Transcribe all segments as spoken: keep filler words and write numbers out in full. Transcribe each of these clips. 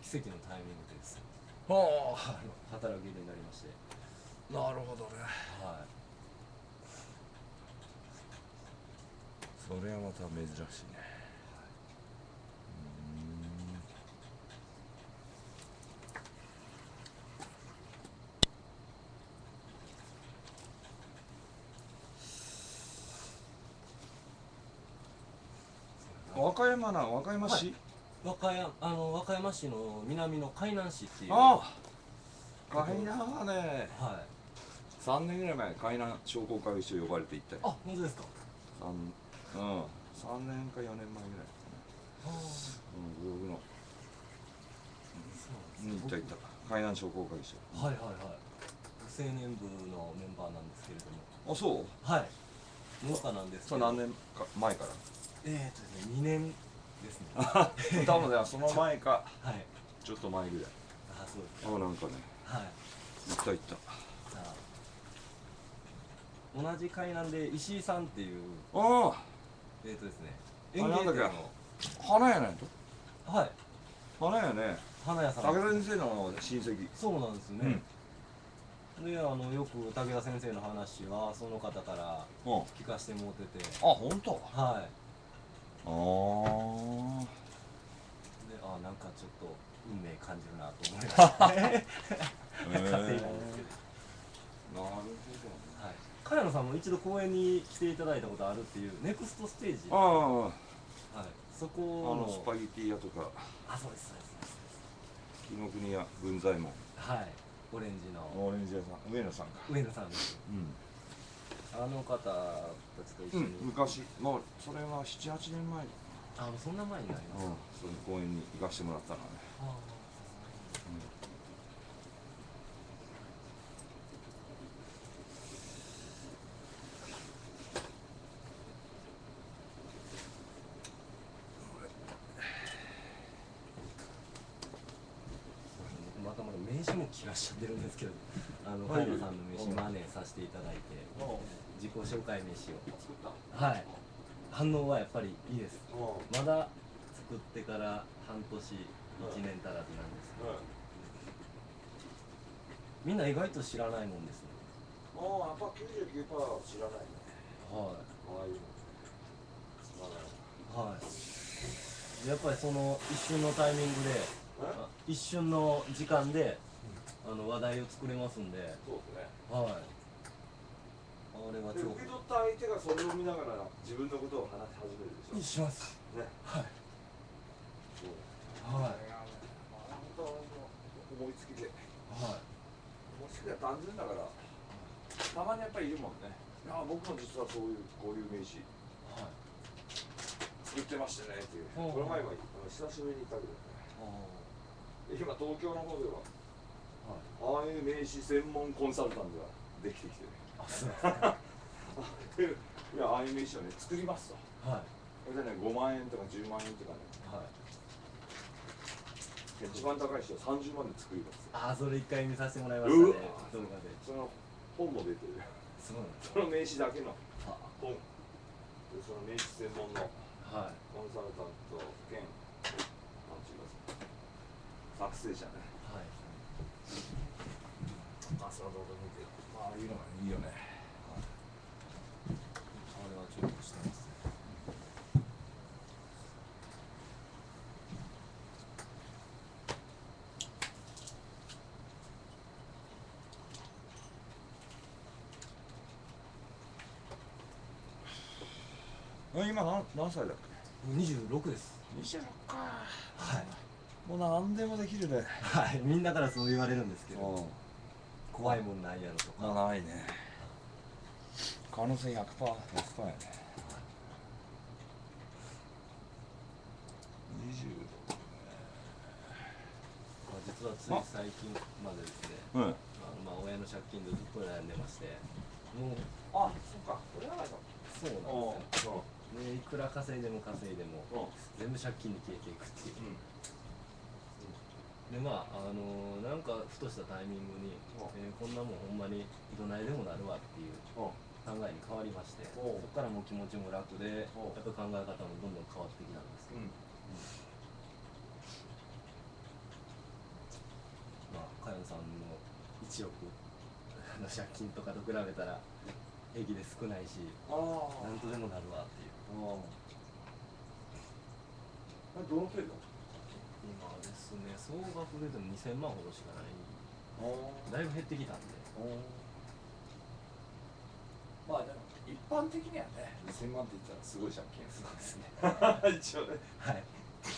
奇跡のタイミングです。 はあの働けるようになりまして。 あ、なるほどね。 はい。 それはまた珍しいね。うーん。和歌山な、和歌山市、 はい、和歌山、あの和歌山市の南の海南市っていう。 ああ、海南はね、 はい。 さんねんぐらい前、海南商工会議所呼ばれて行ったよ。 あ、本当ですか。 三、うん、さんねんかよねんまえぐらいかな。 はあ。 うん、ブログの。 そうなんですね。 うん、行った行った。海南商工会議所。 はいはいはい。青年部のメンバーなんですけれども。 あ、そう。 はい。農家なんですけど。 そう、何年か前から。 えーとですね、にねんですね。 多分ね、その前か。 はい。 ちょっと前ぐらい。 あ、そうですか。 あ、なんかね。 はい。 行った行った。 さあ、同じ海南で石井さんっていう。 ああ。 えーとですね。 あ、なんだっけ。 の。 花屋ねと。 はい。 花屋ね。 花屋さん。 武田先生の親戚。 そうなんですよね。で、あのよく武田先生の話はその方から聞かせてもらってて。 あ、本当。 はい。 ああ。 で、あ、なんかちょっと運命感じるなと思いましたね。勝手になんですけど。なるほど。はい。茅野さんも一度公演に来ていただいたことあるっていうネクストステージ。 ああ。 はい。そこの。 あのスパゲティ屋とか。 あ、そうですそうです。 紀ノ国屋文左衛門。 はい。オレンジの。 オレンジ屋さん、上野さんか。 上野さんです。うん。あの方たちと一緒に。 うん、昔、もうそれは七八年前。 あ、そんな前になります。 うん、その公園に行かしてもらったのね。ああ。 またまだ名刺も切らしちゃってるんですけど、あの茅野さんの名刺マネーさせていただいて、自己紹介名刺を。はい。反応はやっぱりいいです。まだ作ってから半年、一年足らずなんですけど、みんな意外と知らないもんですね。 ああ、やっぱきゅうじゅうきゅうパーセント知らないね。 はい。 ああいうの。はい。やっぱりその一瞬のタイミングで、一瞬の時間で、あの話題を作れますんで。 そうですね。 はい。あれは受け取った相手がそれを見ながら自分のことを話し始めるでしょ。 します。ね。はい。そう。はい。 本当思いつきで。はい。思いつきは単純だから。たまにやっぱりいるもんね。いや、僕も実はそういうこういう名刺。はい。作ってましてねっていう。この前は久しぶりに行ったけどね。今東京の方では。ああいう名刺専門コンサルタントができてきてる。あ、そうですね。いや、ああいう名刺をね、作りますと。はい。それでね、ごまんえんとかじゅうまんえんとかね。はい。一番高い人はさんじゅうまんで作ります。 ああ、それ一回見させてもらいましたね。動画で。 その本も出てる。 そうなんです。 その名刺だけの本。で、その名刺専門のコンサルタント兼、なんて言いますか。作成者ね。はい。あ、その動画見てよ。ああいうのがいいよね。 あれはちょっとしてます。 今何何歳だっけ？ にじゅうろくです。 にじゅうろくか。 はい。 もう何でもできるね。 はい。みんなからそう言われるんですけど。怖いもんないやろとか。 ないね。可能性ひゃくパーセント、ひゃくパーセントやね。にじゅうろく。 実はつい最近までですね。うん。あのまあ親の借金でずっと悩んでまして。もう。あ、そっか。これはないか。そうなんですよ。ね、いくら稼いでも稼いでも、全部借金に消えていくっていう。でまああのなんかふとしたタイミングに、えー、こんなもんほんまにどないでもなるわっていう考えに変わりまして、そこからもう気持ちも楽で、やっぱ考え方もどんどん変わってきたんですけど、うんいちおくの借金とかと比べたら平気で少ないし、なんとでもなるわっていう。 あれどの程度？ 今ですね、総額ででもにせんまんほどしかない。だいぶ減ってきたんで。 まあでも一般的にはね、にせんまんって言ったらすごい借金ですね。一応ね。 はい。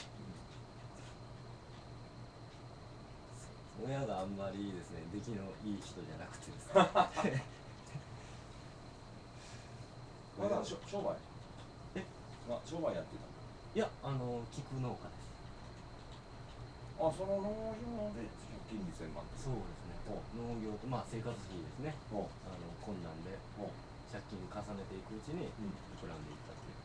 親があんまりですね、出来のいい人じゃなくてですね。 まだ商売？ え？ まあ商売やってた？ いや、あの菊農家です。 あ、その農業で借金にせんまん。 そうですね。農業とまあ生活費ですね。あの困難で借金重ねていくうちに膨らんでいったっていう。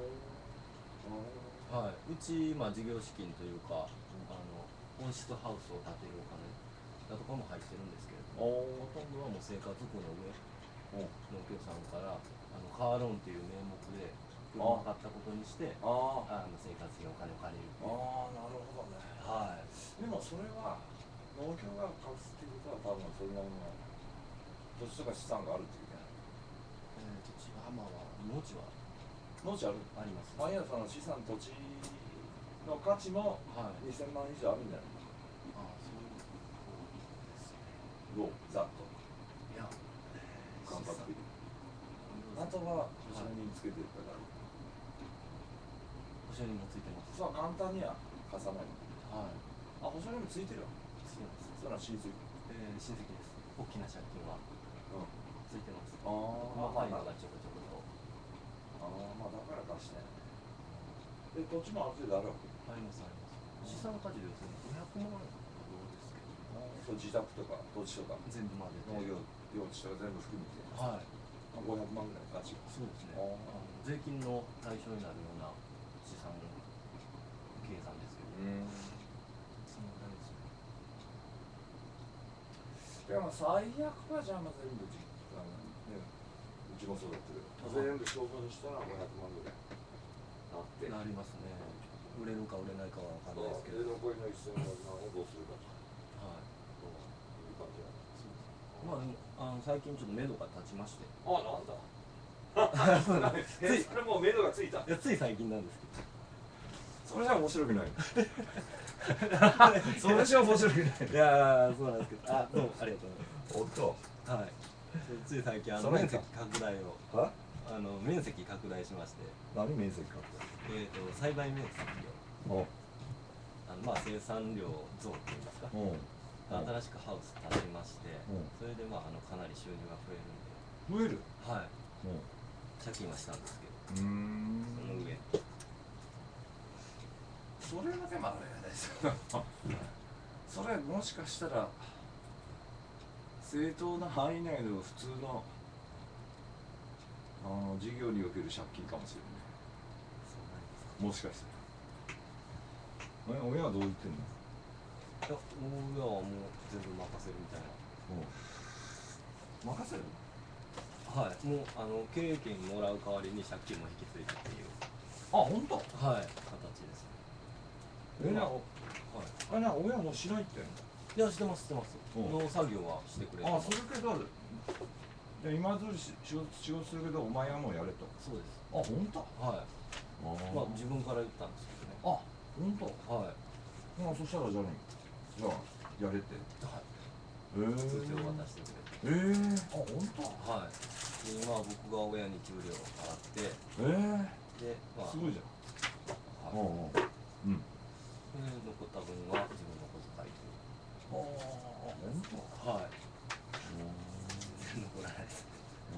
はい。うちまあ事業資金というか、あの温室ハウスを建てるお金だとかも入ってるんですけれども、ほとんどはもう生活苦の上のお客さんからあのカーローンっていう名目で車を買ったことにしてあの生活費お金を借りるっていう。 ああ、なるほどね。はい。でもそれは農協が貸すっていうことは多分それなりの土地とか資産があるっていうじゃない。 えー、土地はまあ農地は農地ある？ あります。 あ、いや、その資産土地の価値もにせんまん以上あるんじゃない？ ああ、そういうことですね。 どう？ざっと。 いや、 感覚的に。あとは保証人つけてるから。 保証人もついてます。 そう、簡単には貸さない。 はい。 あ、保証人もついてるよ。 ついてます。 それは親戚。 えー、親戚です。大きな借金は。うん。ついてます。 ああ、 細かいのがちょこちょこと。 ああ、まあだから貸して。で、土地もある程度あるわけ。 ありますあります。資産価値でいうとごひゃくまんほどですけど。 そう、自宅とか土地とか全部まで農業用地とか全部含めて。はい。ごひゃくまんぐらい価値が。そうですね。 税金の対象になるような資産計算ですけど。うん。そのぐらいですね。 いや、まあ最悪はじゃあまあ全部実家ね、うちもそうだったけど、全部相場にしたらごひゃくまんぐらいあって。 なりますね。売れるか売れないかは分かんないですけど。 残りのせんまんをどうするかと。 はい。 そういう感じだ。 まあでもあの最近ちょっと目処が立ちまして。 あ、なんだ。ついそれもう目処がついた。 いや、つい最近なんですけど。 それじゃ面白くない。それじゃ面白くない。 いやー、そうなんですけど。あ、どうもありがとうございます。 おっと。 はい。つい最近あの面積拡大を。は？あの面積拡大しまして。 何面積拡大？ えっと栽培面積を。あのまあ生産量増っていうんですか。新しくハウス建てまして、それでまああのかなり収入が増えるんで。 増える？ はい。借金はしたんですけど。 うん。 その上。 それはでもあれやね。それもしかしたら正当な範囲内の普通のあの事業における借金かもしれない。もしかして。え、親はどう言ってんの？ いや、親はもう全部任せるみたいな。 任せる？ はい、もうあの経営権もらう代わりに借金も引き継いでっていう。 あ、本当？ はい、形ですね。 え、な、はい。あ、な、親もしないって。 いや、してます、してます。農作業はしてくれる。 あ、するけど。今通り仕事仕事するけど、お前はもうやれと。 そうです。 あ、本当？ はい。まあ、自分から言ったんですけどね。 あ、本当？ はい。 まあ、そしたら、じゃあね。じゃあ、やれって。 はい。 ええ。 通帳渡してくれて。 ええ。あ、本当？ はい。で、まあ、僕が親に給料を払って。 ええ。で、まあ。すごいじゃん。はい。うん。 で、残った分は自分の小遣いと。 ああ、本当？はい。 残らないです。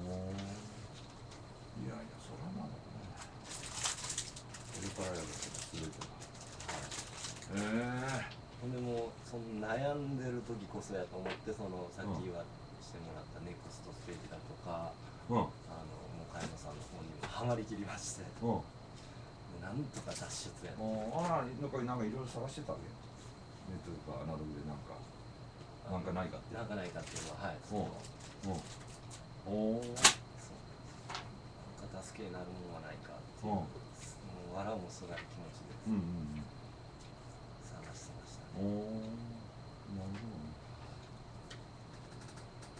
いやいや、それはまだね。これからやることすべてが。はい。ええ。 ほんでもうその悩んでる時こそやと思ってそのさっき言わしてもらったネクストステージだとか、うん、あのもう茅野さんの方にもハマりきりまして、うん、なんとか脱出やって。 ああ、なんかなんかいろいろ探してたわけ。ネットとかアナログでなんかなんかないかって。 なんかないかっていうのははい。そうん。 う。おお。そうなんか助けになるものはないかっていう、もう笑うもすがる気持ちで探してましたね。 おお。なるほどね。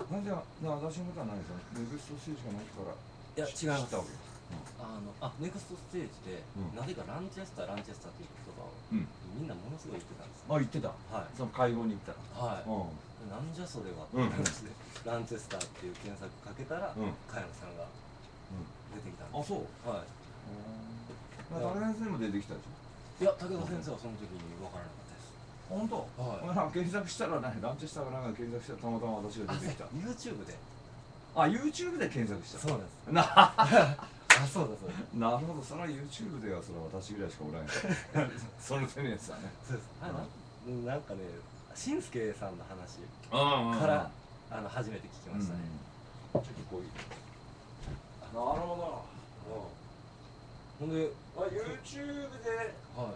なんで私のことはないですよ。ネクストステージがないから。 いや違います。 知ったわけ。 あのあネクストステージで、 うん、 なぜかランチェスターランチェスターっていう言葉を、うん、みんなものすごい言ってたんです。 あ、言ってた。はい。その会合に行ったら。はい。うん、 なんじゃそれはって話で、ランチェスターっていう検索かけたら、うん、茅野さんが出てきたんです。あ、そう。はい。武田先生も出てきたでしょ。いや、武田先生はその時に分からなかったです。本当？はい。検索したらね、ランチェスターがなんか検索したらたまたま私が出てきた。YouTube で。あ、YouTube で検索した。そうです。なあ、そうだそうだ。なるほど、それは YouTube ではそれは私ぐらいしかおらんやその手のやつだね。そうです。あ、なんかね、しんすけさんの話からあの初めて聞きましたね。ちょっとこういう。なるほど。ほんで、あ、YouTube で、はい。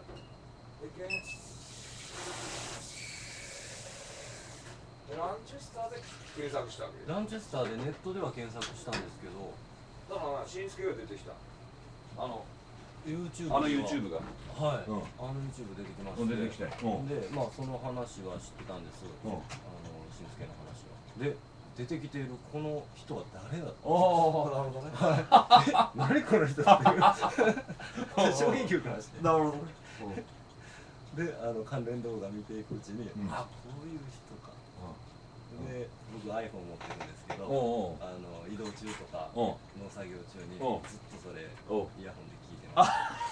ランチェスターで検索したわけ。ランチェスターでネットでは検索したんですけど、だからな、しんすけが出てきた。あの YouTube あの YouTube がはい、うん、あの YouTube 出てきまして、出てきて、うん、で、まあその話は知ってたんです。うん、あのしんすけの話は。で、出てきているこの人は誰だと。ああ、なるほどね。はい。何この人っていう衝撃受けまして。なるほど。で、あの関連動画見ていくうちに、うん、あ、こういう人か。で、僕 iPhone 持ってるんですけど、おうおう、あの移動中とか農作業中にずっとそれイヤホンで聞いてます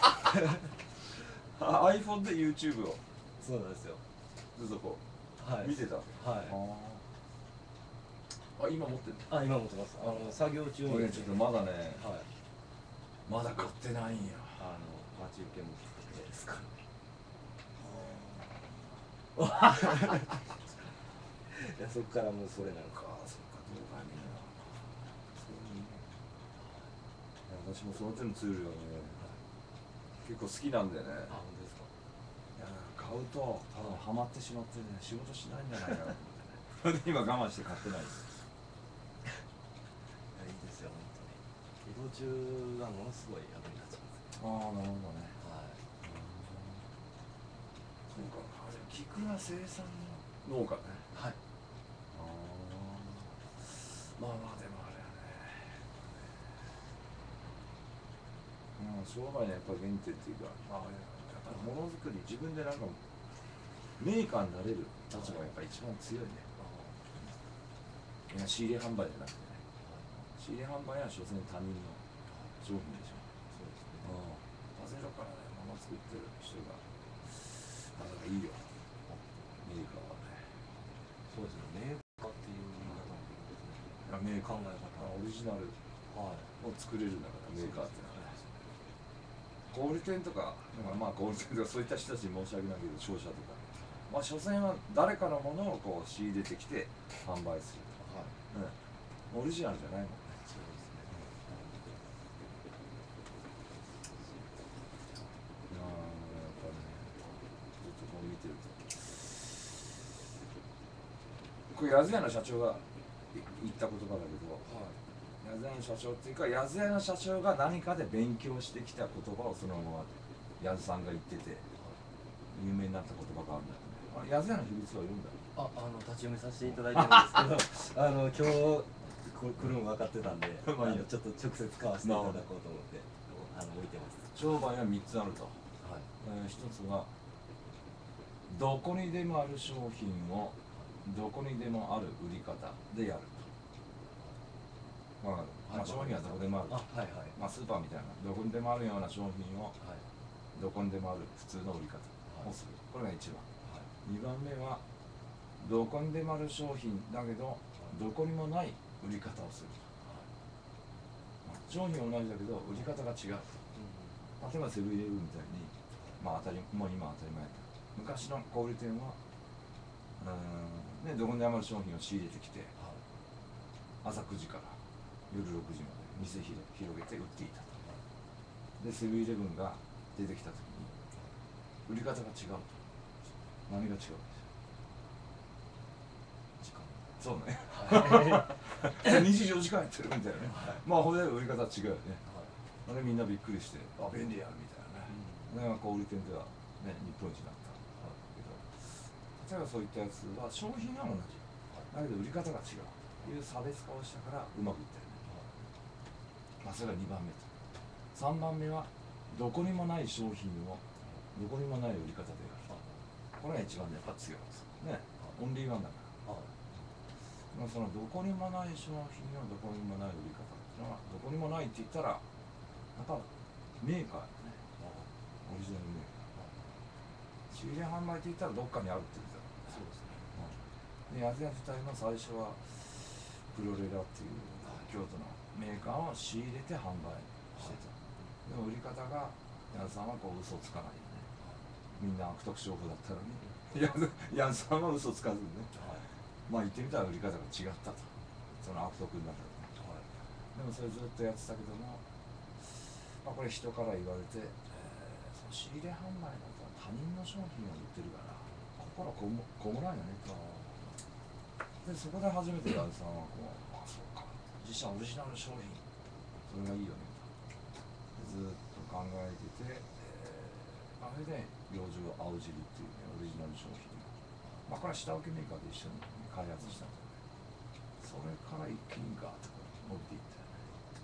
。iPhone で YouTube を。そうなんですよ。ずっとこう、はい、見てた。はい。あ、今持ってる。あ、今持ってます。あの作業中に。これちょっとまだね、はい、まだ買ってないんや。あの待ち受けも聞くですか。いや、そこからもうそれなのか。そっか、どうかね。私もその手のツールはね、結構好きなんでね。あ、本当ですか。いや、買うとハマってしまってね、仕事しないんじゃないかなと思ってね。それで今我慢して買ってないです。いや、いいですよ、本当に。移動中がものすごい役に立ちます。ああ、なるほどね。はい。そうか、あれ、菊が生産の農家ね。はい。まあまあ、でもあれはね、うん、商売のやっぱ原点っていうか、まあ、やっぱりものづくり、自分でなんかメーカーになれる立場がやっぱり一番強いね。いや、仕入れ販売じゃなくてね、仕入れ販売は所詮他人の商品でしょ。そうですね。ああ、ゼロからね、もの作ってる人が、なかなかいいよ、メーカーはね。そうですね、メーカーっていう言い方もできますね。メーカー考え方、オリジナルを作れるんだから、メーカーってのはね。小売店とか、まあ小売店とかそういった人たちに申し訳ないけど、商社とか、まあ所詮は誰かのものをこう仕入れてきて販売する。はい。うん。オリジナルじゃないもんね。そうですね。ああ、やっぱりね、ずっとこう見てると。これ、やずやの社長が言った言葉だけど、はい、やずやの社長っていうか、やずやの社長が何かで勉強してきた言葉をそのままやずさんが言ってて、有名になった言葉があるんだよね。やずやの秘密は読んだ。あ、あの立ち読みさせていただいてるんですけど、あの今日これ来るの分かってたんで、まあ、ちょっと直接買わせていただこうと思ってあの置いてます。商売はみっつあると。はい。えー、ひとつはどこにでもある商品をどこにでもある売り方でやると。わかる。まあ商品はどこでもある。あ、はいはい。まあスーパーみたいなどこにでもあるような商品を、はい、どこにでもある普通の売り方をする。これがいちばん。はい、にばんめはどこにでもある商品だけどどこにもない売り方をする。はい、商品は同じだけど売り方が違う。うん、例えばセブンイレブンみたいに、まあ当たりもう今当たり前だ。昔の小売店はうん、ね、どこにでもある商品を仕入れてきて、はい、朝くじから夜ろくじまで店広げて売っていたと。でセブンイレブンが出てきた時に売り方が違うと。何が違うでしょう。時間。そうね。にじゅうよじかんやってるみたいなね。はい、まあほんで売り方違うよね。はい、あれみんなびっくりして、あ、便利やみたいなね。うん、小売店ではね、日本一になった。例えばそういったやつは商品は同じ。だけど売り方が違う。 いう差別化をしたからうまくいったよね。まあそれがにばんめと。さんばんめはどこにもない商品をどこにもない売り方でやる。これが一番やっぱ強いんですね。オンリーワンだから。まあそのどこにもない商品をどこにもない売り方っていうのは、どこにもないって言ったらやっぱメーカーだね。オリジナルメーカー。仕入れ販売って言ったらどっかにあるって言ってた。そうですね。で、ヤズヤ自体の最初はプロレラっていう京都のメーカーを仕入れて販売してた。でも売り方がヤズさんはこう嘘つかないよね。みんな悪徳商法だったのにヤズさんは嘘つかずにね、まあ言ってみたら売り方が違ったと、その悪徳になったらね。でもそれずっとやってたけども、まあ、これ人から言われて、えー、その仕入れ販売だと他人の商品を売ってるから心こもこもらんよねと。でそこで初めてヤズさんはこう、ああそうか、自社オリジナル商品それがいいよねとずっと考えてて、えー、あれで養生青汁っていうねオリジナル商品が、まあこれは下請けメーカーで一緒に開発したんだよね。それから一気にガーッと伸びていったよ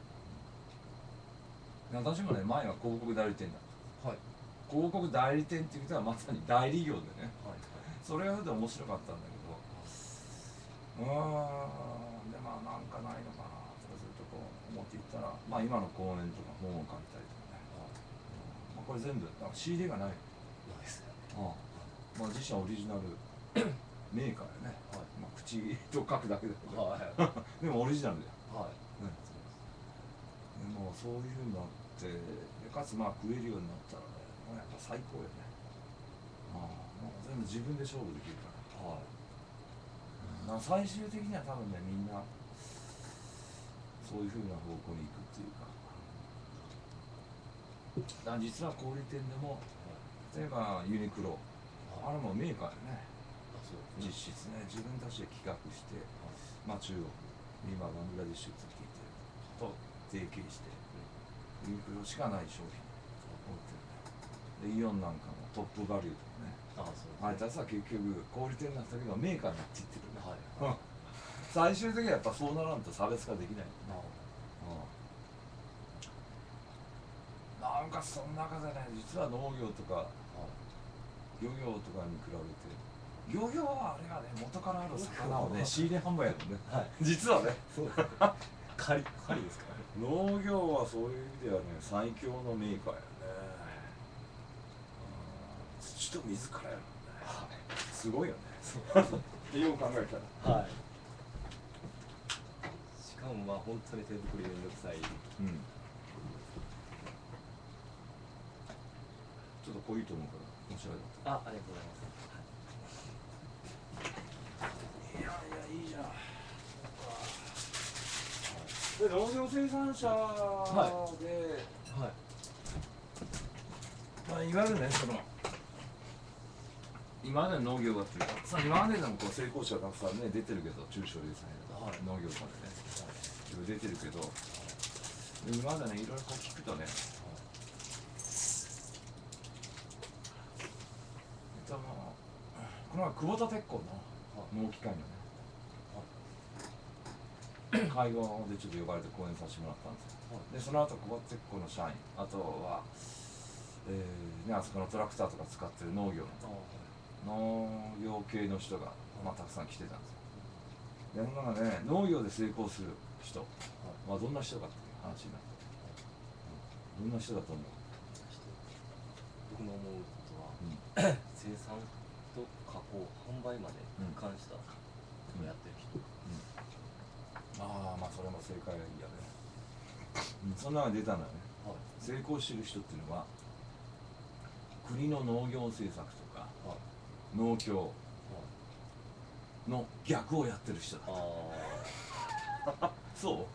ね。私もね、前は広告代理店だった、はい、広告代理店っていうことはまさに代理業でね、はい、それが面白かったんだけど、うーんでまあなんかないのかなとかずっとこう思っていったら、まあ今の講演とか本を書いたりとかね、まあ、これ全部なんか仕入れがないないですね。ああ、まあ自社オリジナルメーカーやね、はい、まあ口と書くだけだけど、はい、でもオリジナルだよ、はいね、でもそういうふうになって、でかつまあ食えるようになったらね、もうやっぱ最高よね。ああ、もう全部自分で勝負できるから、はい、うん、まあ最終的には多分ね、みんなそういうふうな方向に行くっていうか、だから実は小売店でも、例えばユニクロ、あれもメーカーよね。実質ね、自分たちで企画して、まあ中国、今バングラデシュって聞いてると提携して、ユニクロしかない商品を売ってるね。でイオンなんかもトップバリューとかね、あれたちは結局小売店なんだけどメーカーになっていってるね、はい、最終的にはやっぱそうならんと差別化できない、ね、なんかその中でね、実は農業とか漁業とかに比べて、漁業はあれがね、元からある魚をね、仕入れ販売やもんね、はい、実はね、そう狩り狩りですからね。農業はそういう意味ではね、最強のメーカーやね。土と水からやるもんね、はい、すごいよね。ってよう考えたら、はい、しかもまあ本当に手作りめんどくさい、うん、ちょっと濃いと思うから面白いだった。あ、ありがとうございます。いやいや、いいじゃん。で、農業生産者で、はいはい、まあ、いわゆるね、その今までの農業がっていうか、さ今まででもこう成功者たくさんね出てるけど、中小零細の、はい、農業とかでね、はい、出てるけど、今までねいろいろこう聞くとね、はい、えっとこの前久保田鉄工の農機械のね、会合でちょっと呼ばれて講演させてもらったんですよ。でその後久保田鉄工の社員、あとは、えーね、あそこのトラクターとか使ってる農業の農業系の人が、まあ、たくさん来てたんですよ。でその中で、ね、農業で成功する人、まあ、どんな人かっていう話になって、どんな人だと思う？ 僕の思うことは、うん、生産と加工販売まで関したことをやってる人、うんうん、 ああ、まあそれも正解がいいやね、うん、そんなのが出たんだね、はい、成功してる人っていうのは国の農業政策とか、はい、農協の逆をやってる人だ。あそう、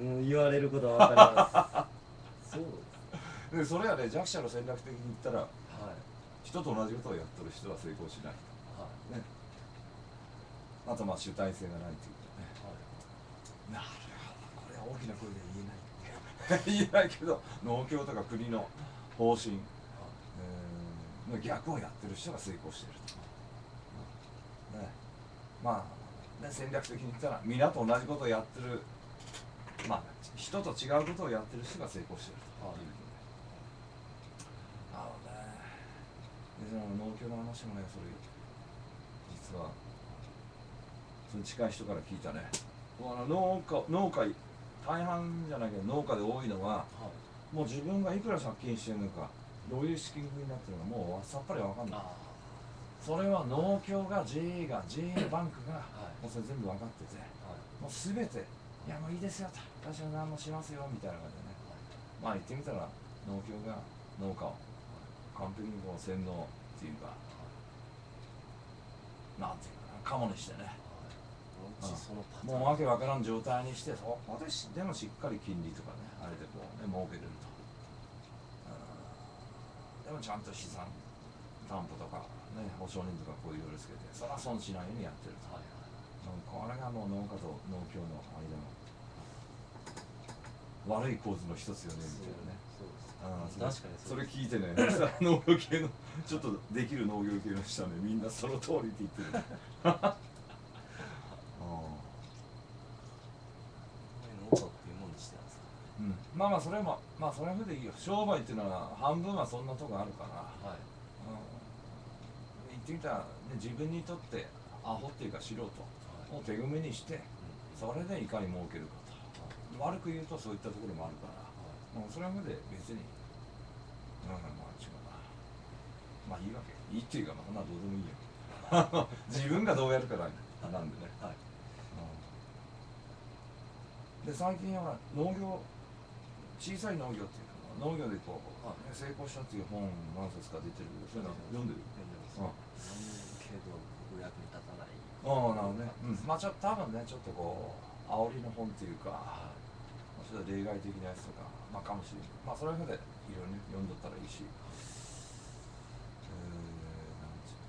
うん、言われることは分かりますそうです。でそれはね、弱者の戦略的に言ったら、はい、人と同じことをやってる人は成功しない、はいね、あとまあ主体性がないというかね、はい、なるほど、これは大きな声で言えない言えないけど、農協とか国の方針、はい、えー、の逆をやってる人が成功していると、ね、まあね、戦略的に言ったら皆と同じことをやってる、まあ人と違うことをやってる人が成功してるという意味で、なるほどね。でその農協の話もね、それ実はその近い人から聞いたね。あの農家農家大半じゃないけど農家で多いのは、はい、もう自分がいくら借金してるのか、どういう資金繰りになってるのかもうさっぱり分かんない。それは農協が ジェーエー が ジェーエー バンクが、はい、もうそれ全部分かってて、はい、もう全て、いやもういいですよと、私は何もしますよみたいな感じでね、はい、まあ言ってみたら農協が農家を完璧にこう洗脳っていうか、なんていうかな、カモにしてね、もうわけわからん状態にして、そこででもしっかり金利とかね、あれでこうね、儲けれると。でもちゃんと資産担保とか、ね、保証人とかこういろいろつけて、それは損しないようにやってると。はいはい、これがもう農家と農協の間の悪い構図の一つよねみたいなね。確かにそれ聞いてね、農業系のちょっとできる農業系の人はね、みんなその通りって言ってる。うん、まあまあそれもまあそれはでいいよ。商売っていうのは半分はそんなとこあるから、はい、うん、言ってみたら、ね、自分にとってアホっていうか素人を手埋めにして、それでいかに儲けるかと、はい、悪く言うとそういったところもあるから、はい、もうそれはで別に、うん、まあ違うな、まあいいわけ、いいっていうか、まあそんなどうでもいいよ。自分がどうやるかなんでね、はい、うん、で最近は農業、小さい農業っていうのは農業でこう、はい、成功したっていう本何冊か出てるけど、そういうの読んでる？読んでます。けど僕役に立たない。ああ、なるほどね。うん、まあちょっと多分ね、ちょっとこう煽りの本っていうか、はい、それは例外的なやつとか、まあかもしれない。まあそれまでいろいろね読んどったらいいし、えー、なんつう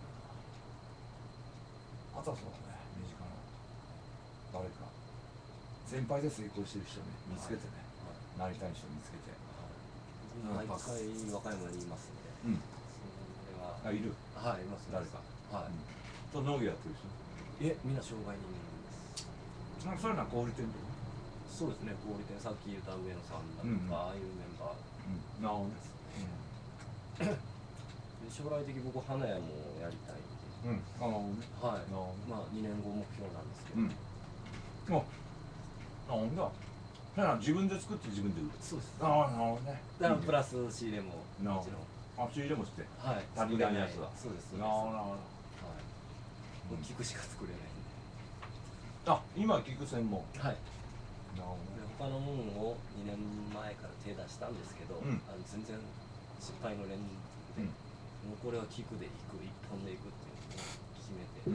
かな。あとはそうだね、身近な誰か先輩で成功してる人ね見つけてね。はい、なりたい人見つけて、 毎回和歌山にいますので、うん、それはあ、いる、 はい、います、 誰か、 はい、 と農業やってる人、 いえ、みんな商売人です。 なんかそういうのは小売店とか、 そうですね、小売店、さっき言った上野さんだとか、ああいうメンバー、 なるほどね。 将来的に僕花屋もやりたいんで、ああ、はい、まあにねんご目標なんですけど、 あ、なんだ。だから自分で作って自分で売る。 そうです。 ああ、なるほどね。 だからプラス仕入れももちろん。 あ、仕入れもして。 はい。 足りないやつは。 そうです。 なるほど、なるほど。はい。 菊しか作れないんで。 あ、今は菊専門。 はい。なるほど。他のものをにねんまえから手出したんですけど、あの全然失敗の連続で、もうこれは菊でいく、一本でいくっていうのを決めて。うん。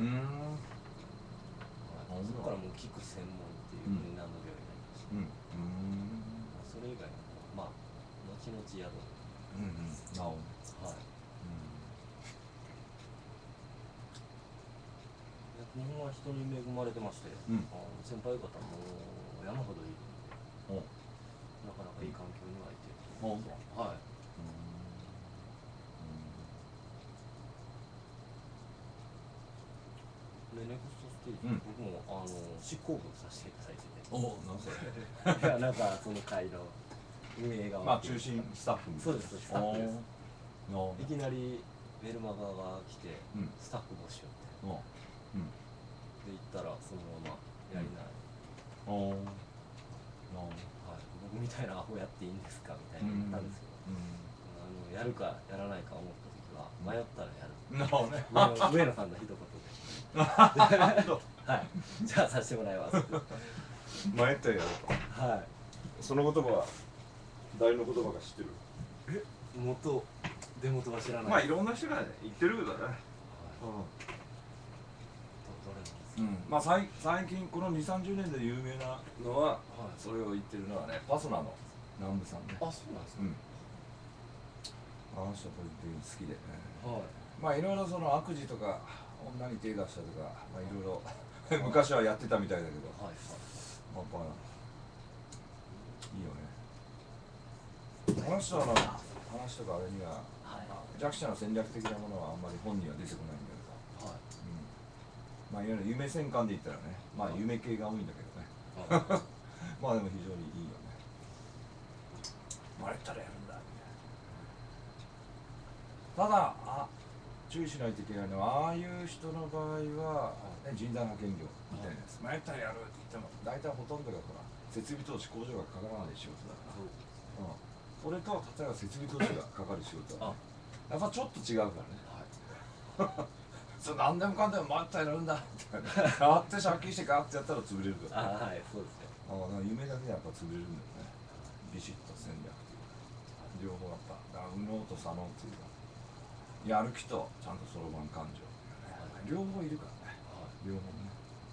そこからもう菊専門っていうふうに名乗るようになりました。うん。それ以外はまあ後々宿。うんうん。なるほど。はい。日本は人に恵まれてまして、うん、あの先輩方も山ほどいるので、なかなかいい環境にはいてると思います。はい。で、ネクストステージ、うん、僕もあの執行部させていただいてて。おお、なんそれ。いや、なんかその会の運営側。 まあ中心スタッフみたいな。 そうです、スタッフです。いきなりメルマガが来て、うん、スタッフ募集って。うん。で行ったらそのままやりない、うん、はい、僕みたいなアホやっていいんですかみたいな言ったんですけど、うん、あのやるかやらないか思った時は迷ったらやる、なるほどね、上野さんの一言ではい、じゃあさせてもらいます迷ったらやると、はい、その言葉は誰の言葉か知ってる？ え、元出元は知らない。 まあいろんな人が、ね、言ってるけどね、はい、うん、うん、まあ最近このにじゅう、さんじゅうねんで有名なのは、はい、それを言ってるのはね、パソナの南部さんね。 あ、そうなんですか。うん、 あの人個人的に好きでね。はい。まあいろいろその悪事とか女に手出したとか、まあいろいろ昔はやってたみたいだけど、はいはい、まあ、まあ、いいよね。この人の話とかあれには、はい、弱者の戦略的なものはあんまり本人は出てこないんだけど、はい、うん、 まあいわゆる夢戦艦で言ったらね、まあ夢系が多いんだけどね。まあでも非常にいいよね。生まれたらやるんだみたいな。ただあ注意しないといけないのは、ああいう人の場合は、ね、人材派遣業みたいなやつ、生まれたらやるって言っても大体ほとんどがほら設備投資工場がかからない仕事だから、うん、それと例えば設備投資がかかる仕事はねやっぱちょっと違うからね、はい、それ何でもかんでも生まれたらやるんだって変わって借金してガーってやったら潰れるから、 ね、あはいそうですね。 あだから夢だけでやっぱ潰れるんだよね、ビシッと戦略っていうか両方やっぱだから右脳と左脳っていうかやる気とちゃんとそろばん感情っていうね、両方いるからね、両方ね。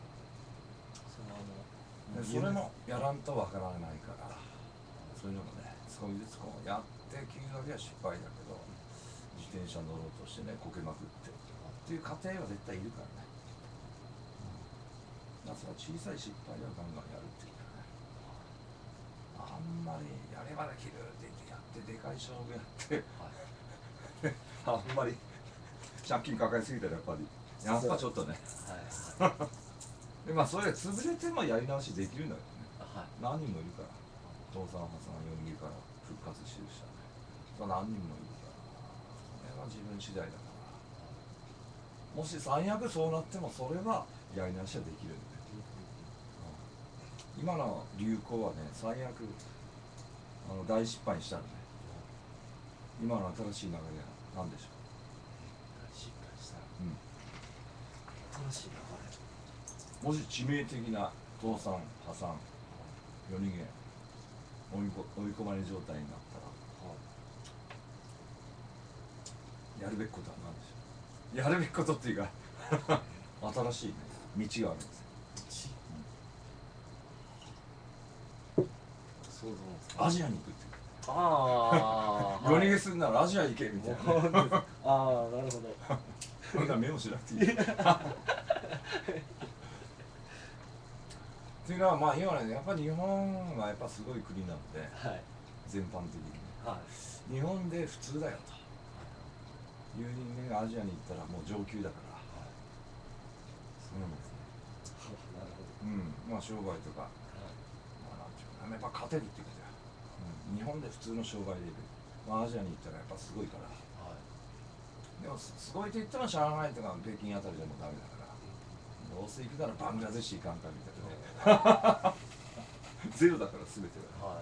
それもやらんとわからないから、そういうのもね、少しずつこうやってきるだけは失敗だけど、自転車乗ろうとしてね、こけまくってっていう過程は絶対いるからね。だから小さい失敗はガンガンやるっていうかね。あんまりやればできるって言ってやってでかい勝負やってあんまり借金抱えすぎたらやっぱりやっぱちょっとね。でまあそれ潰れてもやり直しできるんだけどね、はい、何人もいるから倒産破産読みから復活してる人はね何人もいるからそれは自分次第だからもし最悪そうなってもそれはやり直しはできるんだよ、うん、今の流行はね最悪あの大失敗したらね今の新しい流れは何でしょう。 大失敗したら、 うん、 新しい流れもし致命的な倒産、破産、夜逃げ、追いこ追い込まれ状態になったら、はい、やるべきことは何でしょう。やるべきことっていうか新しい、ね、道があるんですよ。道、うん、そうそうアジアに行くっていう。ああ夜逃げするならアジア行けみたいな、ね、 ああなるほどそんなメモしなくていいっていうのはまあ今ねやっぱり日本はやっぱすごい国なので、はい、全般的にね、はい、日本で普通だよという人間がアジアに行ったらもう上級だから、はい、そうなんですねなるほど、うんまあ商売とか、はい、まあなんていうかやっぱ勝てるっていうことだよ、うん、日本で普通の商売でいる、まあ、アジアに行ったらやっぱすごいから、はい、でもすごいと言っても上海とか北京あたりでもダメだからどうせ行くならバングラデシュ行かんかみたいなねゼロだから全ては、はい、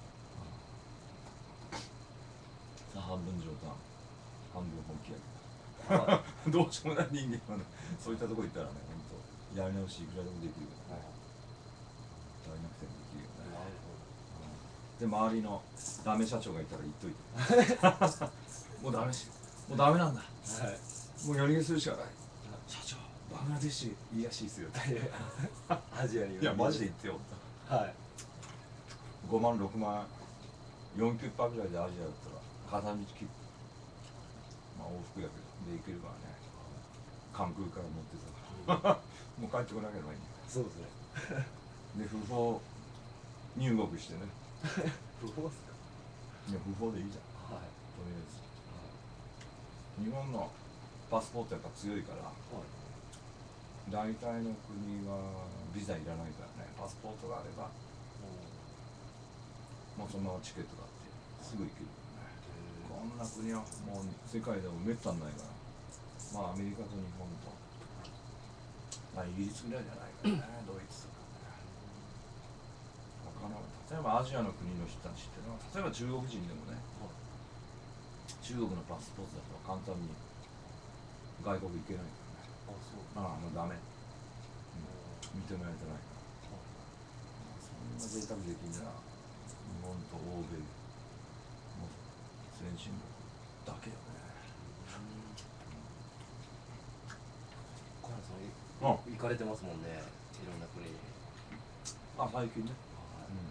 さあ半分冗談半分本気やけど、はい、どうしようもない人間はねそういったとこ行ったらね本当やり直しいくらでもできるよね、はい、やりなくてもできるよね、うん、で周りのダメ社長がいたら言っといてもうダメしもうダメなんだ、はい、もうやり逃げするしかない社長バングラデシュいいらしいですよアジアにいやマジで言ってよはいごまんろくまんよんキュッパーぐらいでアジアだったら片道切符まあ往復やけどで行けるからね関空から乗ってさもう帰ってこなければいいんだよそうですねで不法入国してね不法っすかいや不法でいいじゃん、はい、とりあえず、はい、日本のパスポートやっぱ強いから、はい、大体の国はビザいらないからねパスポートがあればもうそのままチケットだってすぐ行けるからねこんな国はもう世界でもめったにないからまあアメリカと日本とまあイギリスぐらいじゃないからねドイツとかね他の例えばアジアの国の人たちっていうのは例えば中国人でもね中国のパスポートだと簡単に外国行けないからねあそうああもうダメ、うん、認められてないから、そんな贅沢できんなら日本と欧米の先進国だけよね。 小原さん、行かれてますもんね、いろんな国に。 あ、最近ね。はい、うん、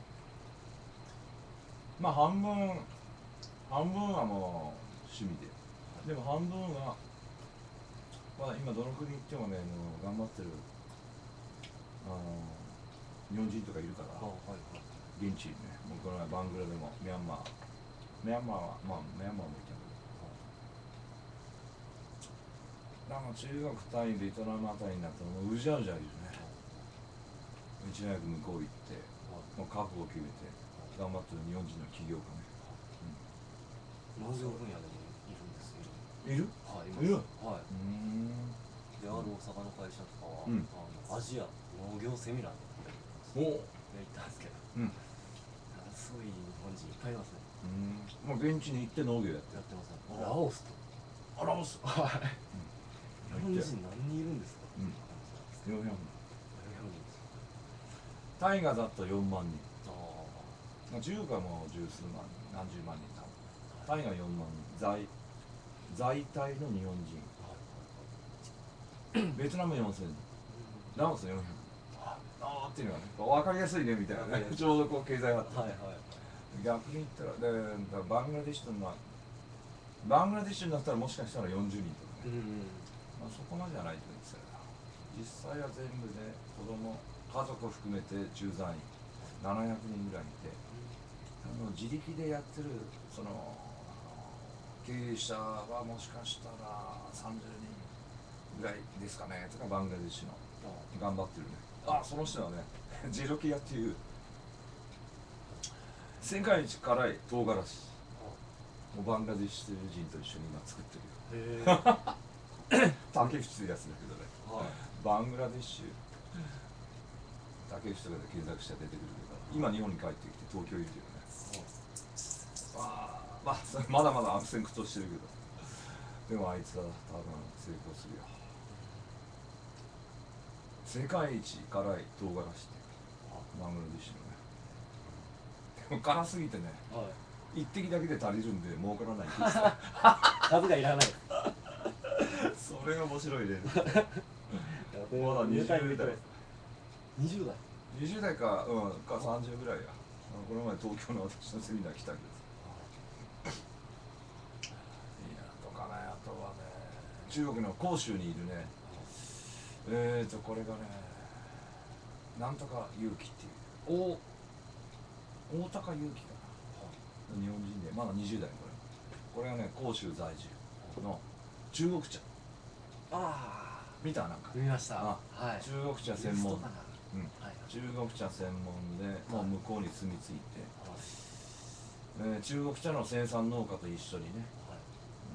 まあ半分半分はもう趣味で、でも半分はまあ今どの国行ってもね、もう頑張ってるあの日本人とかいるから、はいはい、現地にね、もうこの前バングラでもミャンマー、ミャンマーはまあミャンマーもいたけど、 なんか中学単位ベトナムあたりになったらもううじゃうじゃいるね。いち早く向こう行って、もう覚悟を決めて頑張ってる日本人の起業家ね。 農業分野でもいるんですよ。 いる？ はい、 いる。 はい。 うん。 で、ある大阪の会社とかは、 うん、 あのアジア農業セミナーおお。 行ったんですけど、 うん。 すごい日本人いっぱいいますね。 うん。もう現地に行って農業やってる。 やってますね。ラオスと。 あラオス。 はい。日本人何人いるんですか？ うん。よんひゃく。 タタイがざっとよんまんにん。 ああ。 中華も十数万人、何十万人多分。タイがよんまんにん。在在タイの日本人。ベトナムよんせんにん。ラオスよんひゃく。あーっていうのがね、分かりやすいねみたいなね。ちょうどこう経済発展。 はいはい。 逆に言ったら、でバングラデシュとなバングラデシュになったらもしかしたらよんじゅうにんとかね。うん、まあそこまでじゃないと言ってたら、実際は全部で子供、家族を含めて駐在員ななひゃくにんぐらいいて、あの自力でやってるその経営者はもしかしたらさんじゅうにんぐらいですかねとか、バングラデシュの頑張ってるね。あ、その人はね、ジェロキアっていう世界一辛い唐辛子をバングラデシュ人と一緒に今作ってるよ。竹内ってやつだけどね、はい、バングラデシュ竹内とかで検索したら出てくるけど、今日本に帰ってきて東京いるけどね、はい、まあ、まあ、まだまだ悪戦苦闘してるけど、でもあいつは多分成功するよ。世界一辛い唐辛子ってバングラデシュのね。でも辛すぎてね、はい、一滴だけで足りるんで儲からないって数がいらない。 それが面白いね。まだにじゅう代。 にじゅう代にじゅう代か、うん、かさんじゅうぐらいや。この前東京の私のセミナー来たけど。いやとかね、あとはね、中国の広州にいるね、えーとこれがね、なんとか勇気っていう、お大高勇気かな、日本人でまだにじゅう代、これこれはね、広州在住の中国茶。ああ、見た？なんか見ました。 あ、はい、中国茶専門、うん、はい、中国茶専門でもう向こうに住み着いて、はい、えー、中国茶の生産農家と一緒にね、はい、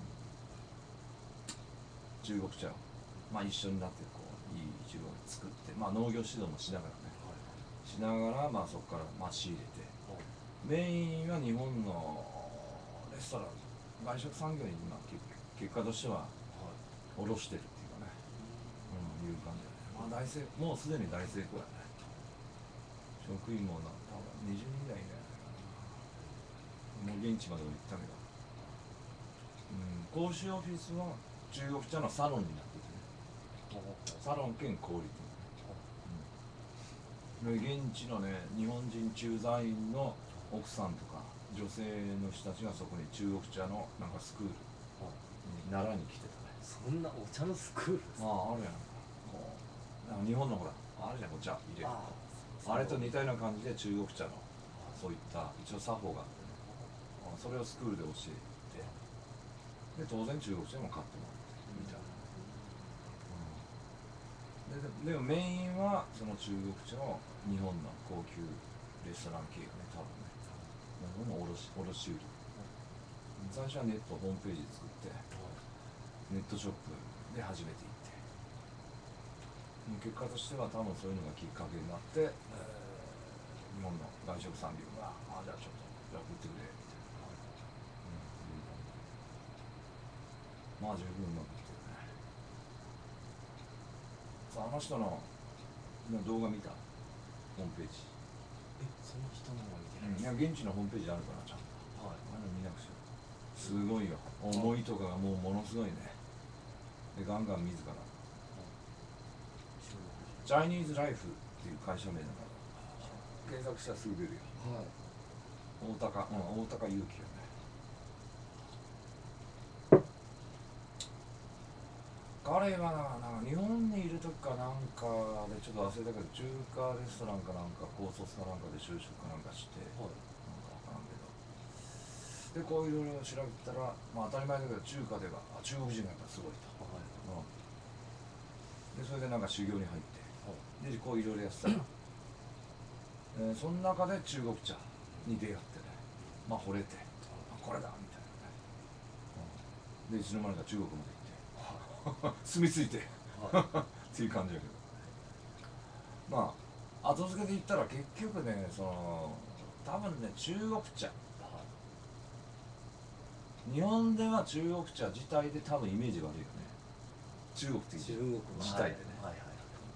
うん、中国茶を、まあ、一緒になってこういいイチゴを作って、まあ、農業指導もしながらね、はい、しながら、まあ、そこから、まあ、仕入れて、はい、メインは日本のレストラン外食産業に今結果としては卸してるっていうかね、うん、いう感じだね。まあ大成もうすでに大成功やね。職員もな多分にじゅうにんぐらいいるんじゃないかな。もう現地までも行ったけど、うん、講習オフィスは中国茶のサロンになっててね、サロン兼小売店、うん、現地のね日本人駐在員の奥さんとか女性の人たちがそこに中国茶のなんかスクールに習いに来てたね。 そんなお茶のスクールですか？ ああ、あるやん。こうなんか日本のほらあるじゃん、お茶入れる。あ, あれと似たような感じで中国茶のそういった一応作法があってね、それをスクールで教えて、で当然中国茶も買ってもらってみたいな、うん、で, でもメインはその中国茶を日本の高級レストラン系がね、多分ね、日本の卸売り、最初はネットホームページ作ってネットショップで始めていって、結果としては多分そういうのがきっかけになって、えー、日本の外食産業がああじゃあちょっとじゃあ売ってくれみたいな、うん、まあ十分うまくいってるね。さあ、あの人の動画見た？ホームページ。 え、その人のは見てない。 いや、現地のホームページあるからちゃんと、はい、あれ見なくちゃ。すごいよ、思いとかがもうものすごいね。でガンガン自らチャイニーズライフっていう会社名だから検索したらすぐ出るよ、はい、大高、うん、大高勇気よね。彼はな、なんか日本にいる時かなんかでちょっと忘れたけど、中華レストランかなんか高卒かなんかで就職かなんかして、はい、なんか分からんけど、でこういろいろ調べたら、まあ当たり前だけど中華では中国人がやっぱすごいと、はい、うん、 でそれでなんか修行に入ってでこういろいろやってたら、えー、その中で中国茶に出会ってね、まあ惚れて、あこれだみたいなね、うん、でいつの間にか中国まで行って住み着いてっていう感じだけど、まあ後付けで言ったら結局ね、その多分ね中国茶、日本では中国茶自体で多分イメージ悪いよね、中国って中国自体でね、はいはい、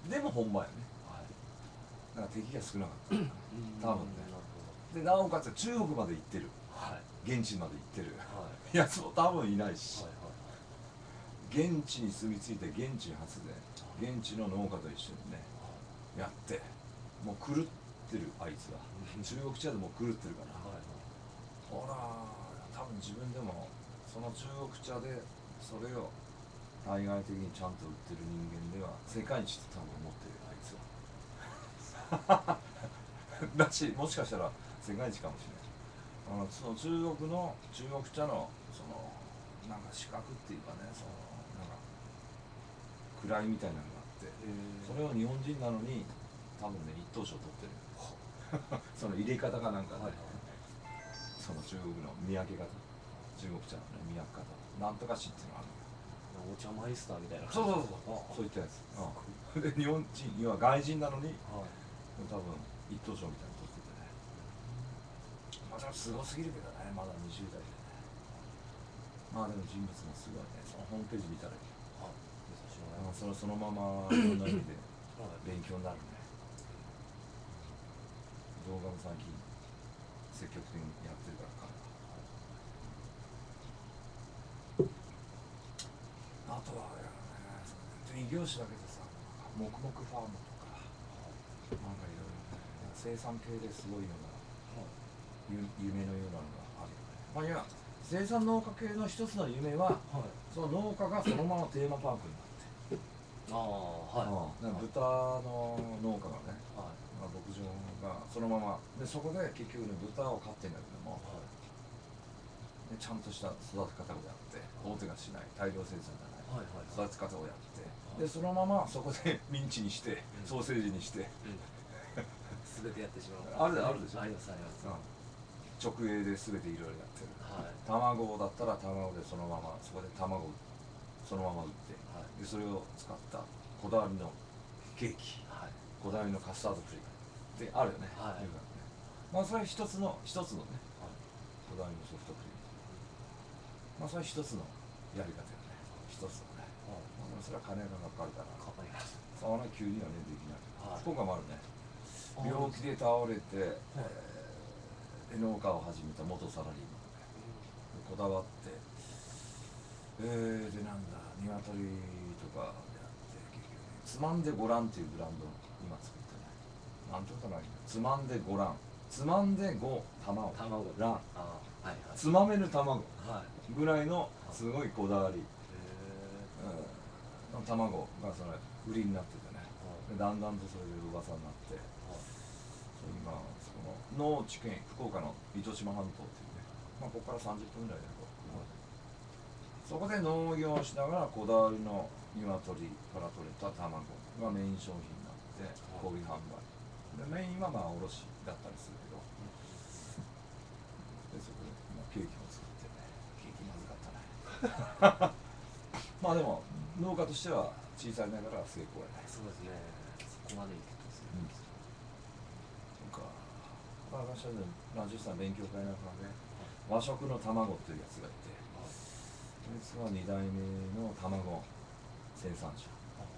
でも本場やね、はい、だから敵が少なかった多分ね、でなおかつ中国まで行ってる、はい、現地まで行ってる、はい、やつも多分いないし、はいはい、現地に住み着いて現地に発電、現地の農家と一緒にね、はい、やってもう狂ってるあいつは中国茶でもう狂ってるから、はい、ほら多分自分でもその中国茶でそれを対外的にちゃんと売ってる人間では世界一って多分思ってるあいつはだし、もしかしたら世界一かもしれない。あのその中国の中国茶のそのなんか資格っていうかね、そのなんか位みたいなのがあって、それを日本人なのに多分ね一等賞取ってるその入れ方がなんかね、はい、その中国の見分け方、中国茶の、ね、見分け方なんとかしっていうのがあるのよ。 お茶マイスターみたいな感じ。そうそうそうそう、そういったやつ、うん、で日本人には外人なのに、はい、多分一等賞みたいなの取っててね、まあすごすぎるけどね、まだにじゅう代でね、まあでも人物もすごいね、そのホームページ見たらいい、はい、そのそのままいろんな意味で勉強になるね動画も最近積極的にやってるから彼は、あとはあれだね、異業種だけでさ、黙々ファームとか、なんかいろいろね、生産系ですごいのが、夢のようなのがあるよね。まあいや、生産農家系の一つの夢は、はい、その農家がそのままテーマパークになって、ああ、はい、うん、豚の農家がね、はい、まあ、牧場がそのままで、そこで結局ね豚を飼ってんだけども、はい、でちゃんとした育て方をやって大手がしない大量生産じゃない、はいはい、育て方をやって、はい、でそのままそこでミンチにして、うん、ソーセージにして、うん、 全てやってしまうあるあるでしょ、 ありますあります、うん、 直営で全ていろいろやってる、はい、卵だったら卵でそのままそこで卵そのまま売って、はい、でそれを使ったこだわりのケーキ、はい、こだわりのカスタードクリームであるよね、はい、まあそれは一つの一つのね、はい、こだわりのソフトクリーム、まあそれは一つのやり方よね、一つのね、はい、まあ、それは金がかかるからかかります、そんな急にはねできない、はい、福岡もあるね、病気で倒れて、はい、えー、農家を始めた元サラリーマンで、こだわってえー、でなんだ鶏とかであって結局ね、つまんでごらんっていうブランドを今作ってね、なんてことないんだ、つまんでごらん、つまんでご卵卵らん、あ、はいはい、つまめる卵ぐらいのすごいこだわり、はい、うん、の卵がその売りになっててね、はい、でだんだんとそれで噂になって、はい、今そこの農地県福岡の糸島半島っていうね、まあここからさんじゅっぷんぐらいだけど、はい、そこで農業をしながらこだわりの鶏から取れた卵がメイン商品になって小売販売で、メインはまあ卸だったりするけど、でそこで今ケーキも作ってね、ケーキまずかったねまあでも農家としては小さいながら成功やね。 そうですね、そこまでいくとするんです、 うん、そうか、私はね何十歳の勉強会なんかね、和食の卵っていうやつがいて、こいつはに代目の卵生産者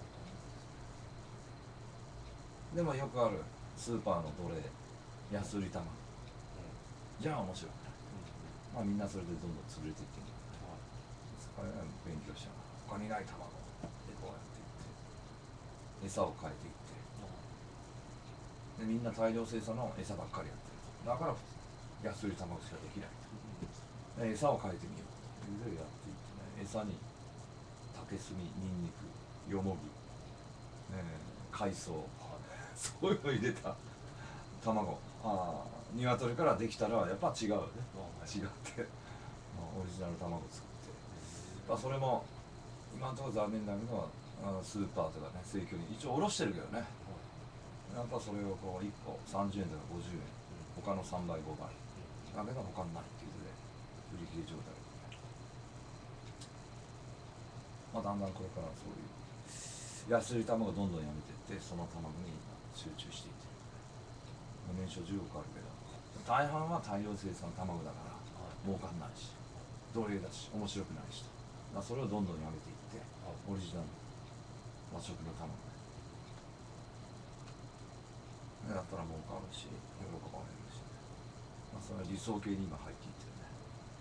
でもよくあるスーパーの奴隷安売り卵、うん、じゃあ面白くない、うん、まあみんなそれでどんどん潰れていってるんだから、はい、そこから勉強したら他にない卵でこうやっていって餌を変えていって、うん、でみんな大量生産の餌ばっかりやってると、だから安売り卵しかできないと、うん、で餌を変えてみようというでやっていってね、餌に竹炭、ニンニク、よもぎ、えー、海藻、はい、そういうの入れた卵、ああ、鶏からできたらやっぱ違うよね、違って、まあ、オリジナル卵作って、まあ、それも今のところ残念だけど、 スーパーとかね生協に一応卸してるけどね、やっぱそれをこういっこさんじゅうえんとかごじゅうえん、他のさんばいごばいだけど他にないっていうことで売り切れ状態で、まあ、だんだんこれからそういう安い卵がどんどんやめていってその卵に集中していって年商じゅうおくあるけど大半は大量生産卵だから儲かんないし奴隷だし面白くないしと、まあ、それをどんどんやめていってオリジナル和食の卵ねだったら儲かるし喜ばれるし、まあ、それは理想形に今入っていってるね。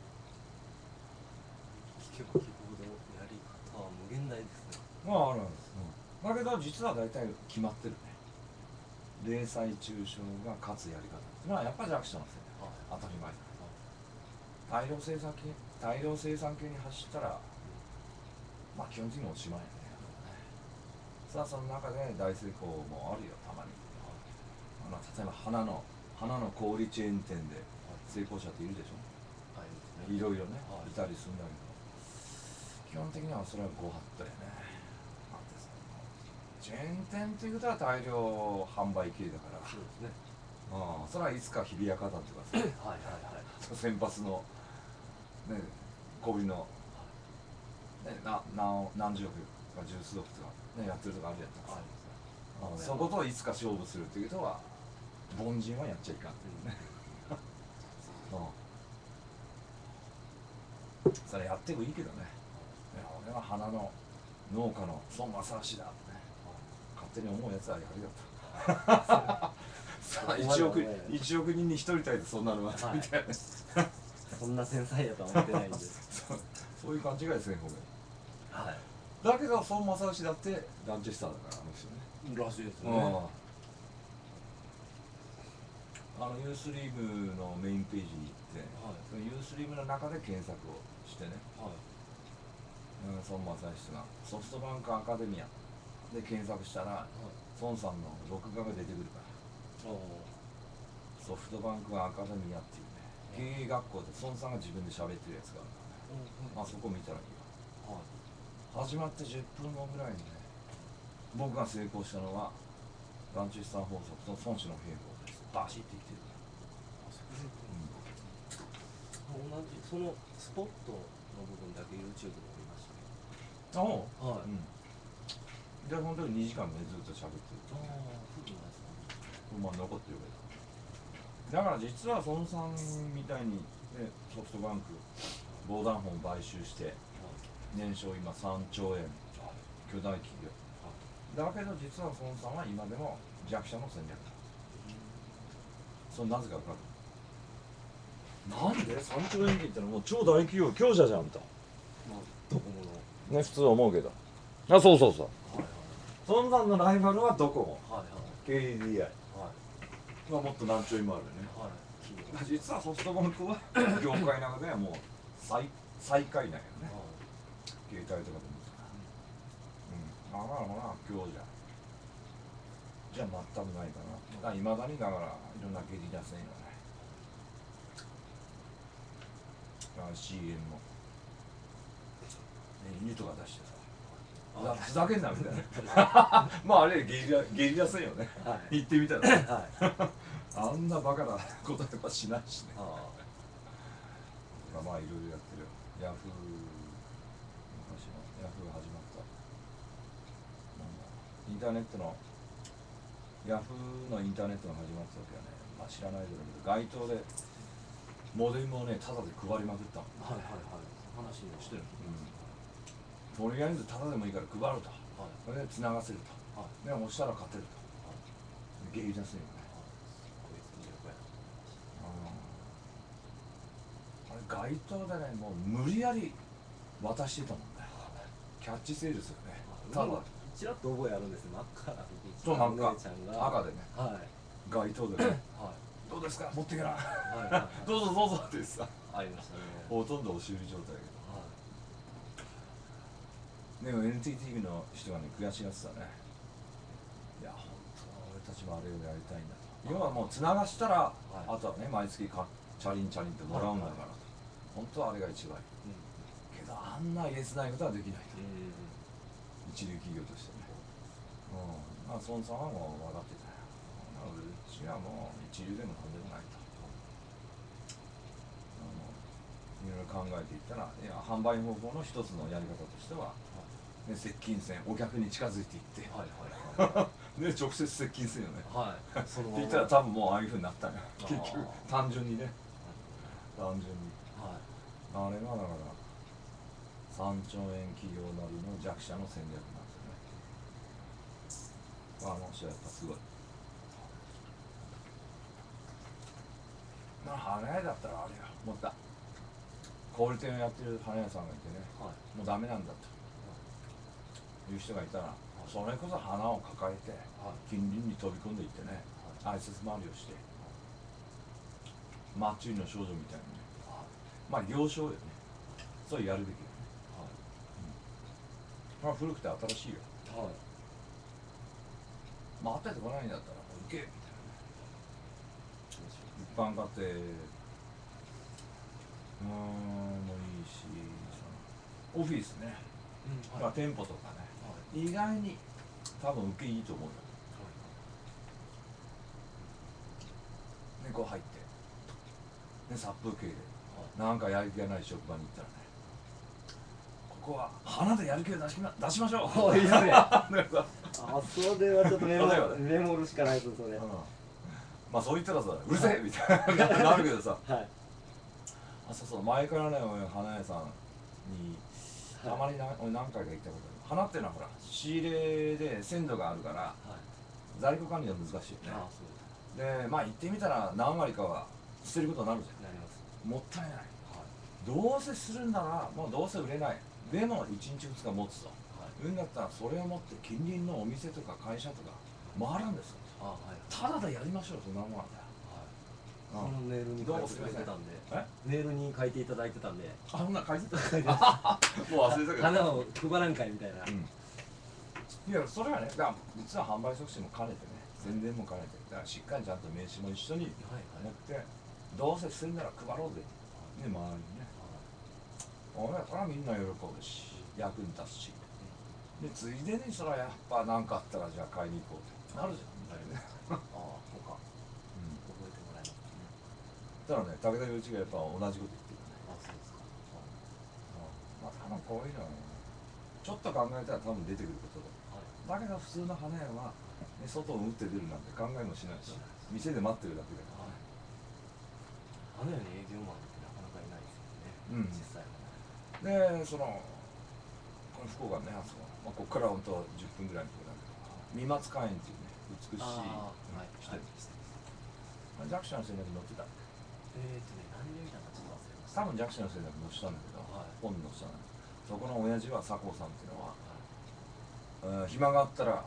聞けば聞くほどやり方は無限大ですね。 まああるんです、うん、だけど実は大体決まってるね。零細中小が勝つやり方っていうのはやっぱり弱者のせいだ、当たり前だ。大量生産系大量生産系に走ったらまあ基本的におしまいやね。さあその中で大成功もあるよたまに。あの例えば花の花の小売チェーン店で成功者っているでしょ。いろいろね、いたりするんだけど基本的にはそれはご法度やね。チェーン店っていうことは大量販売系だから、 そうですね。 ああそれはいつか日比谷花壇とかさはいはいはい。 先発のね小売の、ね、な何何十億か十数億とか、ね、やってるとかあるやんか、はい、そことをいつか勝負するっていうことは凡人はやっちゃいかんっていうねうん、それやってもいいけどね、俺は花の農家の孫正義だってね勝手に思うやつはやるよといちおくいちおくにんにひとりたいでそんなのがあったみたいな、はい、 そんな繊細やとは思ってないんでそう、そういう勘違いですねごめん、 はい、 だけど孫正義だってランチェスターだからあの人ねらしいですね。 あのユースリームのメインページに行って、はい、そのユースリームの中で検索をしてね、はい、うん、孫正義がソフトバンクアカデミアで検索したら、はい、孫さんの録画が出てくるから、ソフトバンクアカデミアっていうね、経営学校で孫さんが自分で喋ってるやつがあるからね、まあそこ見たらいいよ、はい、始まってじゅっぷんごぐらいにね、僕が成功したのはランチェスター法則と孫子の兵法です。バシッていってるから、うん、 同じそのスポットの部分だけ YouTube で見ましたけど、ああ、はい、うん、で本当ににじかんねずっと喋ってる、ああ、そうなんですか、まあ残ってるけど、だから実は孫さんみたいに、ね、ソフトバンク防弾本買収して年商今さんちょうえん、巨大企業だけど実は孫さんは今でも弱者の戦略だ。それなぜか分かる？なんでさんちょうえんって言ったらもう超大企業強者じゃんと、まあ、ドコモのね普通は思うけど、あ、そうそうそう、はいはい、孫さんのライバルはドコモ、はいはい、ケーディーアイ、はい、がもっと何兆円もあるよね、はい、実はソフトバンクは業界の中ではもう最最下位なんよね、はい、携帯とかでもあらあら強者じゃあ全くないかな。いまだにだからいろんなゲリラ戦よね。シーエム も、ね、犬とか出してさ、ふざけんなみたいなまああれゲリラゲリラ戦よね、はい、言ってみたら、ね、はい、あんなバカなことやっぱしないしねまあいろいろやってるよ。ヤフー昔のヤフー始まったインターネットのヤフーのインターネットが始まった時はね、まあ知らないけど街頭でモデルもねタダで配りまくったの。はいはいはい。話をしてる。うん。とりあえずタダでもいいから配ると。はい。それで繋がせると。はい。で押したら勝てると。はい。ゲイ出すよね。はい。あれ街頭でねもう無理やり渡してたもんね。キャッチセールですよね。ただ。 ちらっと覚えあるんですよ、真っ赤な服着たお姉ちゃんが赤でね、はい、街頭でね、はい、どうですか持ってけな、はいはい、どうぞどうぞってさありましたね。 ほとんど押し売り状態だけど、はい、でも エヌティーティー の人がね悔しがってたね。いや本当は俺たちもあれをやりたいんだと、要はもうつながしたら、はい、あとはね毎月かチャリンチャリンってもらうんだからと、本当はあれが一番いい、うん、けどあんなえげつないことはできないと、うん、 一流企業としてね。うん、まあ孫さんはもう分かってたよ。うちはもう一流でも何でもないと。いろいろ考えていったら、いや販売方法の一つのやり方としては、ね、接近戦、お客に近づいていって、はいはいはい、で直接接近戦よね。はい。って言ったら多分もうああいうふうになったんや。結局単純にね。単純に。はい。あれがだからさんちょうえん企業なりの弱者の戦略なんですよね。あの人はやっぱすごい。まあ花屋だったらあれや思った。小売店をやってる花屋さんがいてね、はい、もうダメなんだと、はい、いう人がいたら、はい、それこそ花を抱えて、はい、近隣に飛び込んでいってね、はい、挨拶回りをして、マッチ売りの少女みたいにね、はい、まあ行商よね、そうやるべきよね。はい、うん、まあ古くて新しいよ。はい、まああったりとかないんだったら行けみたいなね。一般家庭うーんもいいし、オフィスね、うん、はい、まあ店舗とかね、はい、意外に多分受けいいと思うよ。はい、でこう入ってで殺風景で、はい、なんかやる気がない職場に行ったらね、ここは花でやる気を出しま出しましょう。いいですね。あ、 それはちょっとメモメモるしかないですそれ。うん、 まあそう言ったらさ、うるせえみたいななるけどさ、はい、あ、そうそう、前からね、俺花屋さんにたまにな、はい、俺何回か行ったことある。花っていうのはほら仕入れで鮮度があるから、はい、在庫管理が難しいよね。ああ、そうで、まあ言ってみたら何割かは捨てることになるじゃん。なります。もったいない、はい、どうせするんならもうどうせ売れないでもいちにちふつか持つと、はい、うんだったらそれを持って近隣のお店とか会社とか回るんですよ。ああ、はい、ただでやりましょう。そんなもんなんだよ。 そのメールに書いていただいてたんで、メールに書いていただいてたんで、 あ、そんな書いてたもう忘れたけど、 花を配らんかいみたいな。うん、 いや、それはね、だから実は販売促進も兼ねてね、宣伝も兼ねて、だからしっかりちゃんと名刺も一緒に持って、はいはい、どうせするなら配ろうぜ、ね、周りにね。俺はそれはみんな喜ぶし、役に立つし、でついでにそれはやっぱ何かあったらじゃあ買いに行こうってなるじゃん。ああ、そうか。だからね、武田洋一がやっぱ同じこと言ってるよね。あ、そうですか。まあ多分こういうのはね、ちょっと考えたら多分出てくることで、はい、だけど普通の花屋は、ね、外を打って出るなんて考えもしないし、店で待ってるだけだから、 はい、花屋に営業マンってなかなかいないですよね、うん、実際はね。で、そのこの福岡ね、あそこ、まあ、ここから本当じゅっぷんぐらいのところだけど、三松花園っていうね、美しい人ですね。弱者の戦略に乗ってた。 えーとね、何で見たかちょっと忘れました。 多分弱者の戦略に載せたんだけど、はい、本に載せたんだけど、そこの親父は佐藤さんっていうのは、はい、暇があったら、はい、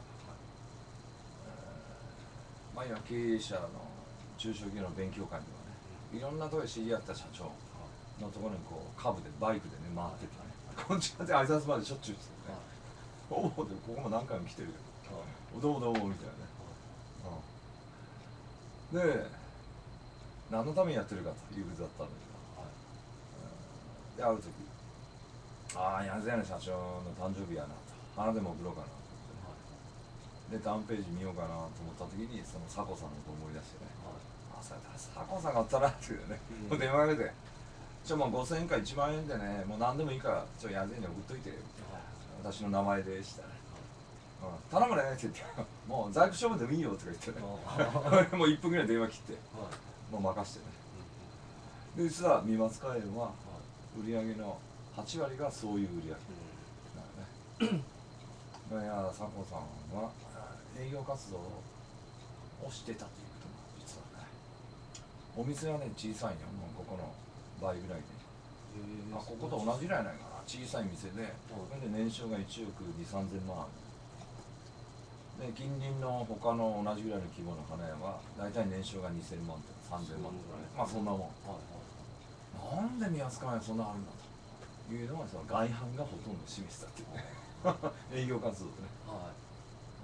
まあ今経営者の中小企業の勉強会とかね、うん、いろんなところで知り合った社長のところにこう株でバイクでね回っててね、はい、こんにちはって挨拶までしょっちゅうですよね。おお、でここも何回も来てるけど、はい、どうもどうもみたいなね。はい、うん、で何のためにやってるかということだったんだけど、はい、で会う時、ああやぜやね社長の誕生日やなと、花でも送ろうかなと思ってね、はい、で何ページ見ようかなと思った時にその佐古さんのこと思い出してね、はい、ああそうやった佐古さんがあったなっていうね、うん、電話かけて「ちょもうごせんえんかいちまんえんでね、もう何でもいいからちょやぜに送っといて」みたいな、はい、私の名前でしたね。うん、頼むねって言って「もう在庫処分でもいいよ」とか言ってねもういっぷんぐらい電話切って、はい、もう任せてね、うん、で実は三松花園は売り上げのはちわりがそういう売り上げ、うん、だからねいや佐藤さんは営業活動をしてたということが実はね、お店はね小さいよ、もうここの倍ぐらいで、あここと同じぐらいないかな、小さい店で、これで年商がいちおくにせんさんぜんまんある。で近隣の他の同じぐらいの規模の花屋は大体年商がにせんまんとかさんぜんまんとかね、まあそんなもん、はいはい、なんで宮津花屋そんなあるんだというのはその外販がほとんど示したっていうね営業活動でね、はい、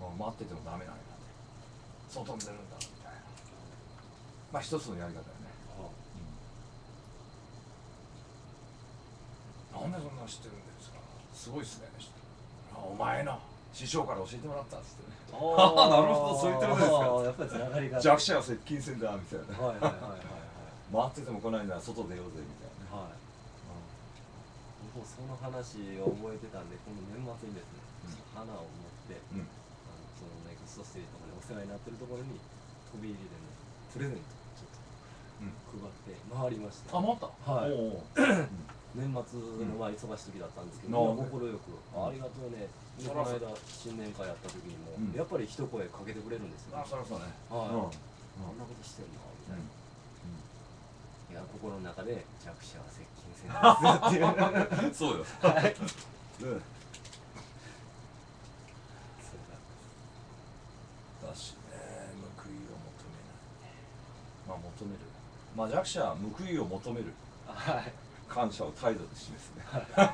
もう待っててもダメなんやって外に出るんだみたいな、まあ一つのやり方だよね、はい、うん、なんでそんな知ってるんですか、すごいっすね、お前の師匠から教えてもらったっつってね。 あああなるほどそう言ってるんですか。 やっぱりつながりが弱者は接近戦だみたいな。 はいはいはいはいはい回ってても来ないなら外出ようぜみたいな。 はい。もうその話を覚えてたんで、この年末にですね、花を持って、 うん。 あのそのネクストステージとかでお世話になってるところに飛び入りでね、プレゼントをちょっと配って回りました。 あ、回った。 はい。 おお。 年末のまあ忙しい時だったんですけど、 うん快くありがとうね。でこの間新年会やった時にも、 うんやっぱり一声かけてくれるんですよ、 あ、そりゃそうね。 はい。 うん。 こんなことしてんのみたいな。いや心の中で弱者は接近戦ですっていう。 そうよ。 はい。 うん。だしね、報いを求めない。まあ求める。まあ弱者は報いを求める。 はい。 感謝を態度で示すね。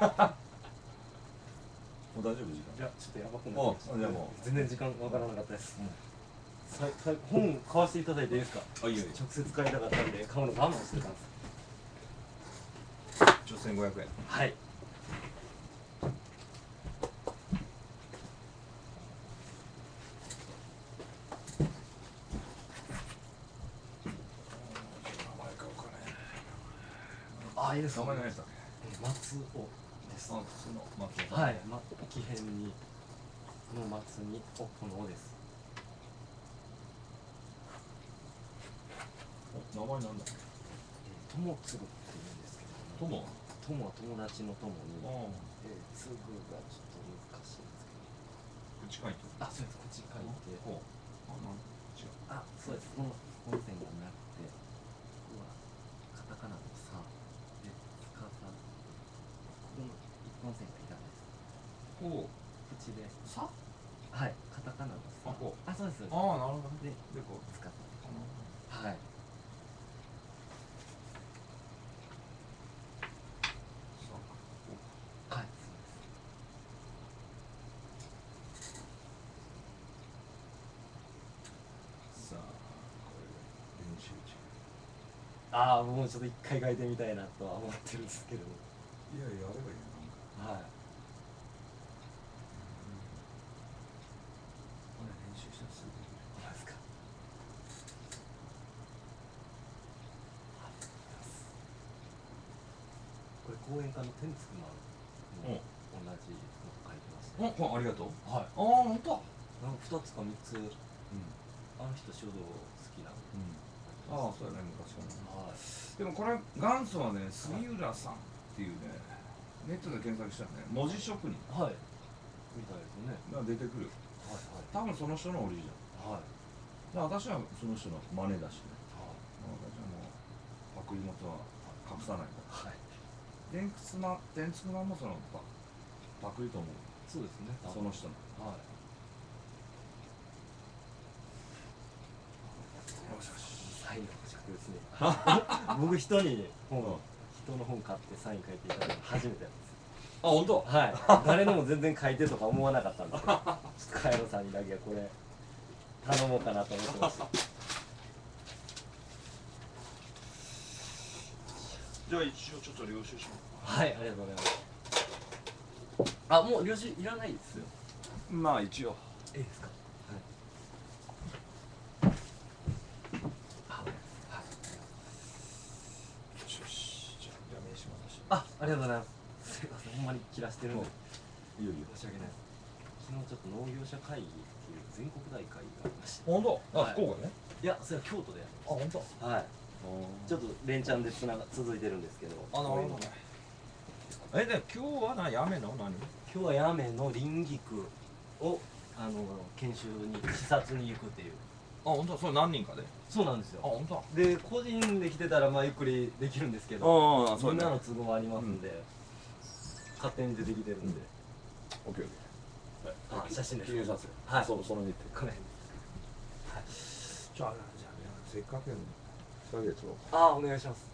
もう大丈夫時間。 いやちょっとやばくなってきました。 じゃあもう全然時間わからなかったです。ささ本買わせていただいていいですか。 あ、いいよいいよ。 直接買いたかったんで買うの我慢してたんです。 一応せんごひゃくえん。 はい。あ、いいです。 名前何でしたっけ。 松尾です。 あ、普通の松尾。 はい。ま、木偏にの松におこの尾です。 名前なんだっけ。 友次って言うんですけども。友。友は友達の友に。えー、次がちょっと難しいんですけど。 口書いて。 あ、そうです。口書いて。 ほう。あ、なん違う。 あ、そうです。この本線がなくて、ここはカタカナのさで、つかさ。この一本線がいらないです。 ほう。 口で。 さ。 はい。カタカナのさ。 あ、こう。 あ、そうです。 ああ、なるほど。 で、 で、こう。 つかさ。はい。はい。 さあ、これ練習中。 ああ、もうちょっと一回書いてみたいなとは思ってるんですけど。 いやいや、あればいいな。 はい。 これ練習したらすぐできる。 どうですか。これ講演家の天竺マンも同じの書いてますね。 あ、ありがとう。 はい。 ああ、本当。 なんか二つか三つ、 うん。 あの人書道好きなんで。 ああ、そうやね、昔からね。 はい。 でもこれ元祖はね、杉浦さんっていうね、ネットで検索したらね、文字職人はい。みたいですね。 が出てくる。 はいはい。 多分その人のオリジナル。 はい。 で私はその人の真似だしね。 はい。 私はもうパクリ元は隠さないから。 はい。 天竺マン、天竺マンもそのパパクリと思う。 そうですね。 その人の。 はい。 よしよし。 サインの保釈ですね。僕人に本、人の本買ってサイン書いていただいたの初めてなんですよ。 あ、本当。 はい。誰のも全然書いてとか思わなかったんですけど、ちょっとカエロさんにだけはこれ頼もうかなと思ってました。 じゃあ一応ちょっと領収書。 はい、ありがとうございます。あ、もう領収いらないですよ。 まあ一応。 いいですか。あ、ありがとうございます。すいません、ほんまに切らしてるんで。 いいよいいよ。 申し訳ないです。昨日ちょっと農業者会議っていう全国大会がありまして。 本当。あ、 はい福岡ね。 いや、それは京都でやあ、本当。 る。はい。ちょっと連チャンでつなが続いてるんですけど。 あ、なるほどね。え、で今日はな、やめの何？ 今日は八女の林菊をあの研修に視察に行くっていう。 あ、本当。それ何人かで。 そうなんですよ。 あ、本当。 で個人で来てたらまあゆっくりできるんですけど、 ああ、そうね。 みんなの都合ありますんで、勝手に出てきてるんで。 オッケーオッケー。 あ、写真です。 記念撮影。 はい。 そその日程。 これ。はい。 じゃあじゃあせっかくやのにふたりで撮ろうか。 ああ、お願いします。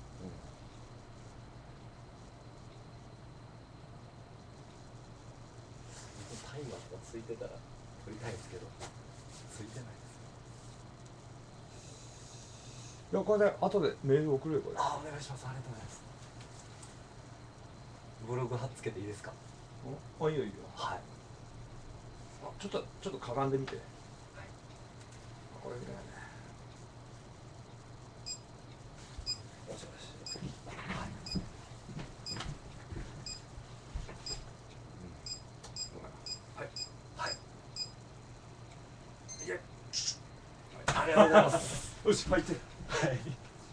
タイマーがついてたら撮りたいんですけど、ついてないです。 いや、これで後でメール送ればいい。 ああ、お願いします。ありがとうございます。ブログ貼っつけていいですか。 あ、いいよいいよ。 はい。 ちょっとちょっとかがんでみて。はい、これぐらいね。よしよし。はい。はい。はい。いけ。ありがとうございます。よし、入って。はい。い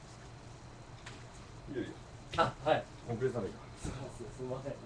いよいいよ。 あ、はい。 遅れたらいいか。 すみません。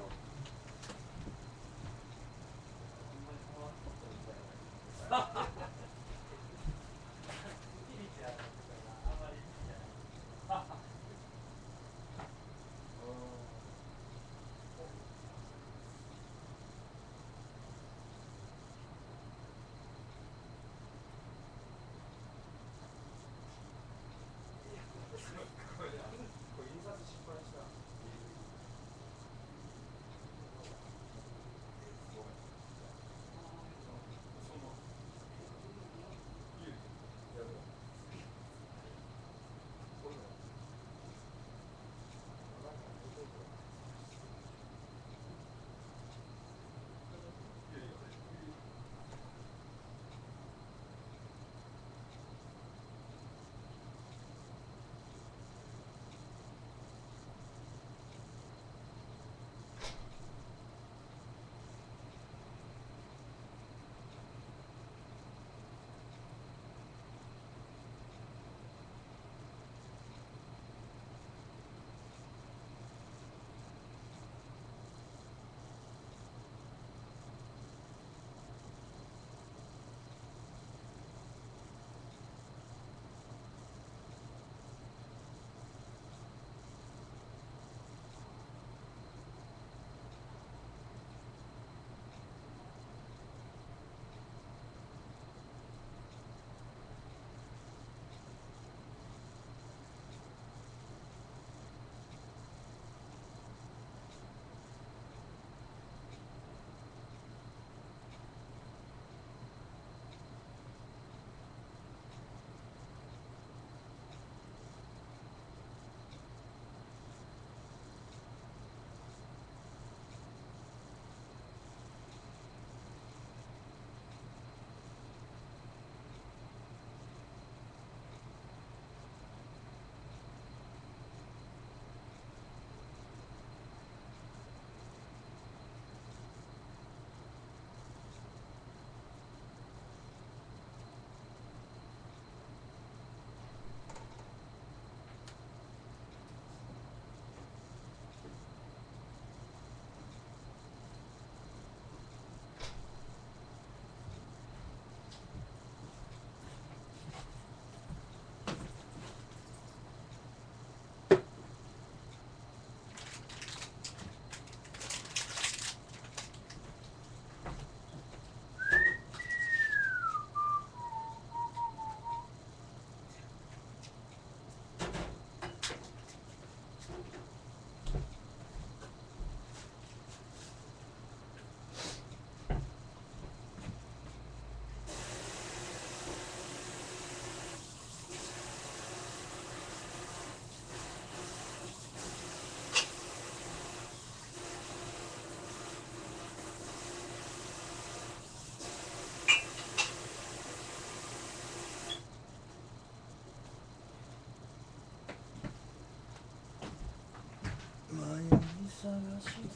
探して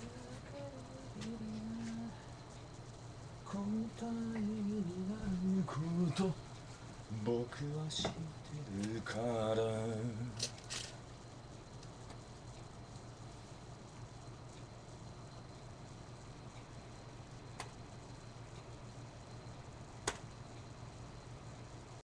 答えになること僕は知ってるから